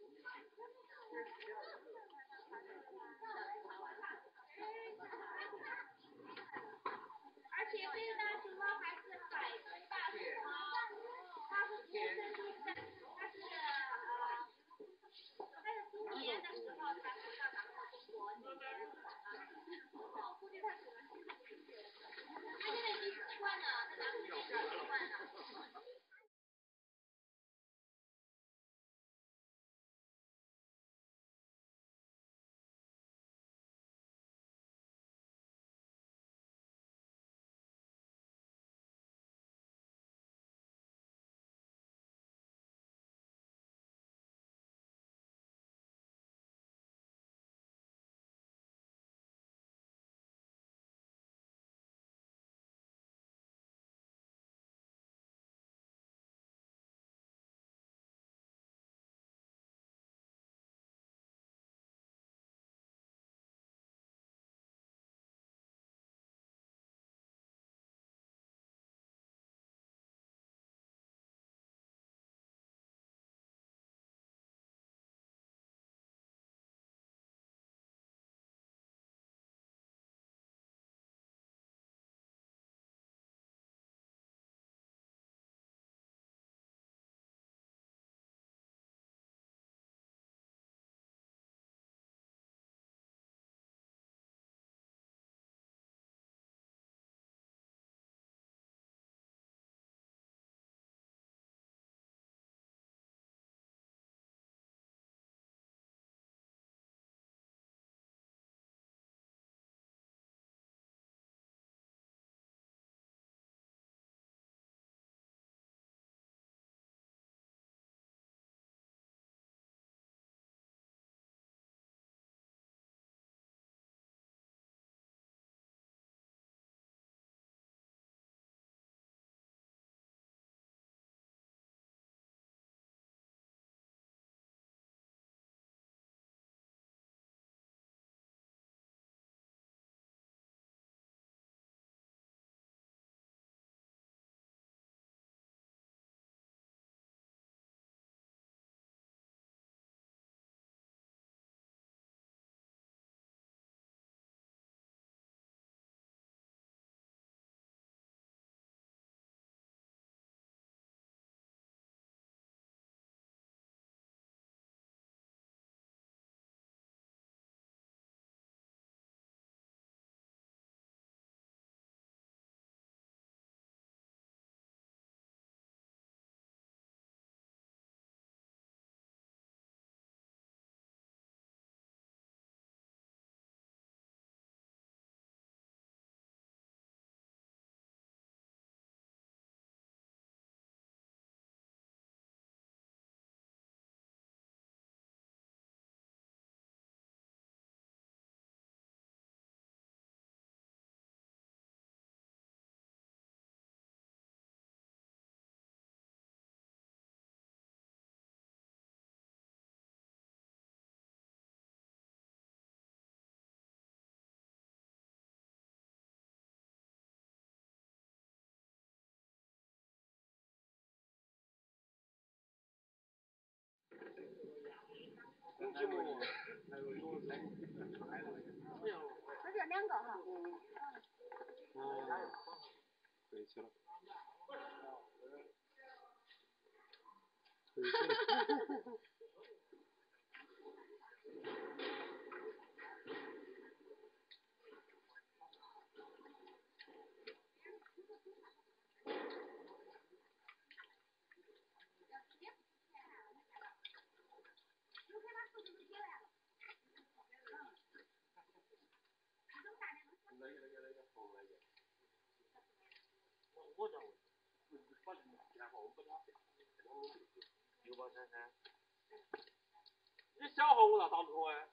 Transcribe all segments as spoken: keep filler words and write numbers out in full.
而且这个大熊猫还是海豚大熊猫，它是出生在，它是呃，它是今年的时候才回到咱们中国这边，我估计它可能是它现在已经习惯了，在咱们这边习惯了。 那就两个哈。 哦，回去了。回去了。 你小号我咋打不出哎？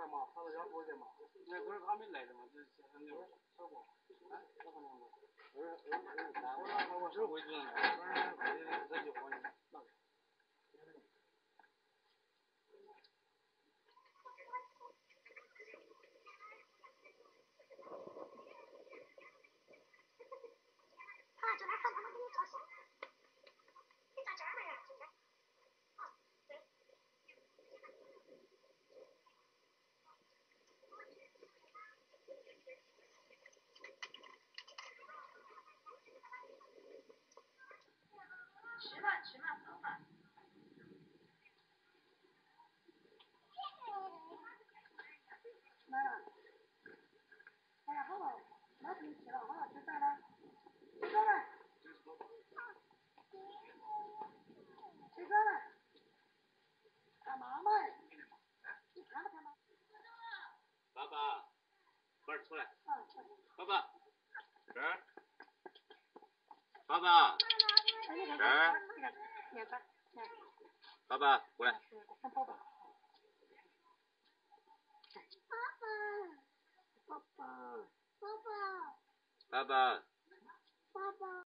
了嘛，上次要多些嘛。那不是他没来的嘛，这是很牛。超过。哎，多少年了？二二二三。我那我是回去了，反正回去这就好呢。那个。 他就来看他们给你照相，你照这儿来呀？现在。啊，对。吃吧吃吧，走吧。 来了。哎呀，好了，那不能吃了，好了，吃啥了？吃啥了？吃啥了？看妈妈。你看不看妈？ 爸爸，快点出来。 啊，出来。 爸爸。这儿。爸爸。 哎，你看这儿。 你看，你看，来。 爸爸，过来。 看宝贝。爸爸。爸爸。爸爸。 爸爸。 爸爸。